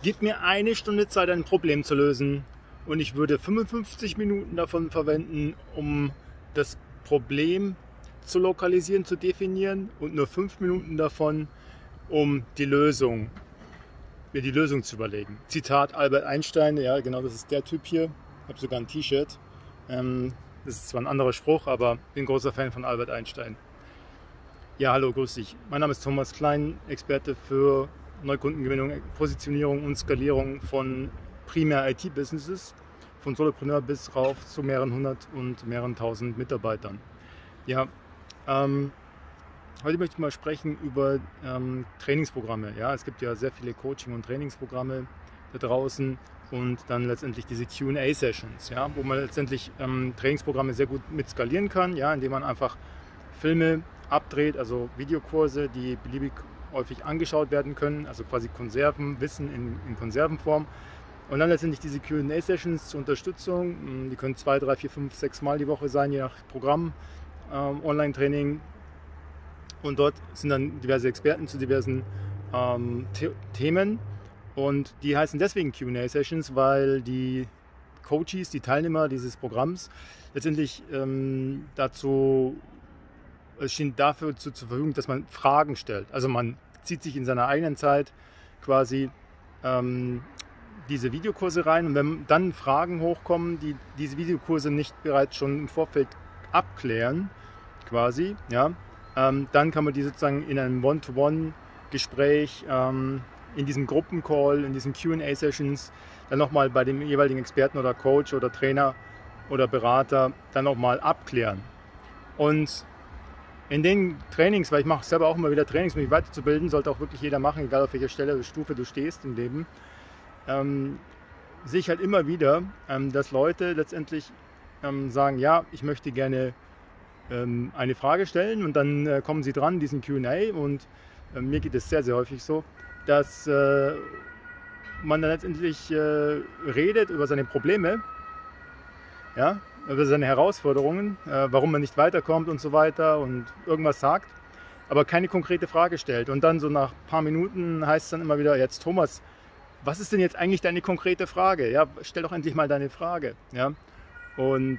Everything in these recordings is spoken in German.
Gib mir eine Stunde Zeit, ein Problem zu lösen und ich würde 55 Minuten davon verwenden, um das Problem zu lokalisieren, zu definieren und nur 5 Minuten davon, um mir die Lösung zu überlegen. Zitat Albert Einstein, ja genau, das ist der Typ hier. Ich habe sogar ein T-Shirt. Das ist zwar ein anderer Spruch, aber ich bin großer Fan von Albert Einstein. Ja, hallo, grüß dich. Mein Name ist Thomas Klein, Experte für Neukundengewinnung, Positionierung und Skalierung von primär IT-Businesses, von Solopreneur bis rauf zu mehreren hundert und mehreren tausend Mitarbeitern. Ja, heute möchte ich mal sprechen über Trainingsprogramme. Ja, es gibt ja sehr viele Coaching- und Trainingsprogramme da draußen und dann letztendlich diese Q&A-Sessions, ja, wo man letztendlich Trainingsprogramme sehr gut mit skalieren kann, ja, indem man einfach Filme abdreht, also Videokurse, die beliebig häufig angeschaut werden können, also quasi Konservenwissen in Konservenform. Und dann letztendlich diese Q&A-Sessions zur Unterstützung, die können 2, 3, 4, 5, 6 Mal die Woche sein, je nach Programm, Online-Training. Und dort sind dann diverse Experten zu diversen Themen. Und die heißen deswegen Q&A-Sessions, weil die Coaches, die Teilnehmer dieses Programms letztendlich es stehen dafür zur Verfügung, dass man Fragen stellt. Also man zieht sich in seiner eigenen Zeit quasi diese Videokurse rein und wenn dann Fragen hochkommen, die diese Videokurse nicht bereits schon im Vorfeld abklären, quasi, ja, dann kann man die sozusagen in einem One-to-One-Gespräch, in diesem Gruppencall, in diesen Q&A-Sessions, dann nochmal bei dem jeweiligen Experten oder Coach oder Trainer oder Berater dann nochmal abklären. Und in den Trainings, weil ich mache selber auch immer wieder Trainings, um mich weiterzubilden, sollte auch wirklich jeder machen, egal auf welcher Stelle oder Stufe du stehst im Leben, sehe ich halt immer wieder, dass Leute letztendlich sagen, ja, ich möchte gerne eine Frage stellen und dann kommen sie dran, diesen Q&A und mir geht es sehr, sehr häufig so, dass man dann letztendlich redet über seine Probleme, ja, über seine Herausforderungen, warum man nicht weiterkommt und so weiter und irgendwas sagt, aber keine konkrete Frage stellt. Und dann so nach ein paar Minuten heißt es dann immer wieder, jetzt Thomas, was ist denn jetzt eigentlich deine konkrete Frage? Ja, stell doch endlich mal deine Frage. Ja? Und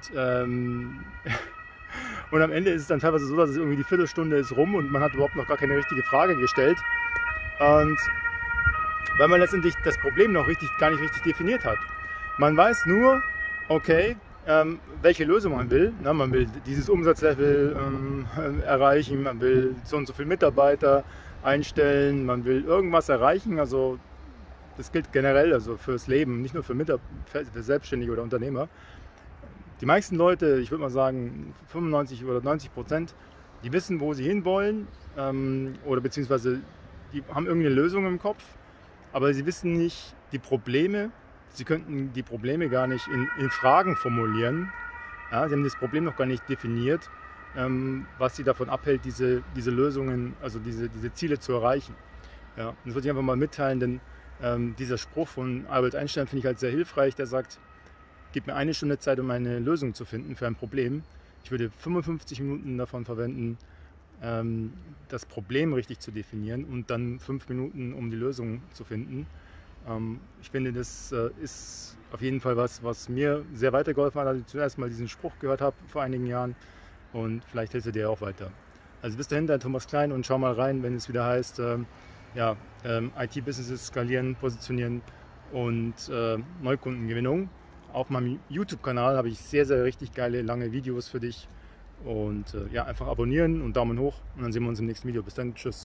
und am Ende ist es dann teilweise so, dass es irgendwie die Viertelstunde ist rum und man hat überhaupt noch gar keine richtige Frage gestellt. Und weil man letztendlich das Problem noch gar nicht richtig definiert hat. Man weiß nur, okay, welche Lösung man will. Na, man will dieses Umsatzlevel erreichen, man will so und so viele Mitarbeiter einstellen, man will irgendwas erreichen. Also das gilt generell, also fürs Leben, nicht nur für Selbstständige oder Unternehmer. Die meisten Leute, ich würde mal sagen 95 oder 90%, die wissen, wo sie hinwollen oder beziehungsweise die haben irgendeine Lösung im Kopf, aber sie wissen nicht die Probleme. Sie könnten die Probleme gar nicht in Fragen formulieren. Ja, sie haben das Problem noch gar nicht definiert, was sie davon abhält, diese Lösungen, also diese Ziele zu erreichen. Ja, und das würde ich einfach mal mitteilen, denn dieser Spruch von Albert Einstein finde ich halt sehr hilfreich. Der sagt, gib mir eine Stunde Zeit, um eine Lösung zu finden für ein Problem. Ich würde 55 Minuten davon verwenden, das Problem richtig zu definieren und dann 5 Minuten, um die Lösung zu finden. Ich finde, das ist auf jeden Fall was mir sehr weitergeholfen hat, als ich zuerst mal diesen Spruch gehört habe vor einigen Jahren und vielleicht hilft er dir auch weiter. Also bis dahin, dein Thomas Klein und schau mal rein, wenn es wieder heißt, IT-Businesses skalieren, positionieren und Neukundengewinnung. Auf meinem YouTube-Kanal habe ich sehr, sehr richtig geile, lange Videos für dich und einfach abonnieren und Daumen hoch und dann sehen wir uns im nächsten Video. Bis dann, tschüss.